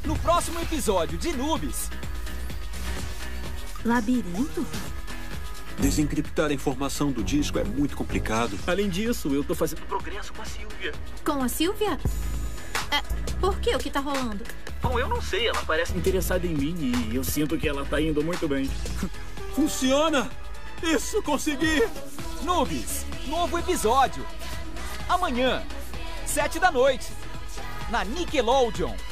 no próximo episódio de Noobs. Labirinto? Desencriptar a informação do disco é muito complicado. Além disso, eu tô fazendo progresso com a Silvia. Com a Silvia? Por que? O que tá rolando? Bom, eu não sei. Ela parece interessada em mim e eu sinto que ela tá indo muito bem. Funciona! Isso, consegui! Noobs, novo episódio. Amanhã, 7 da noite, na Nickelodeon.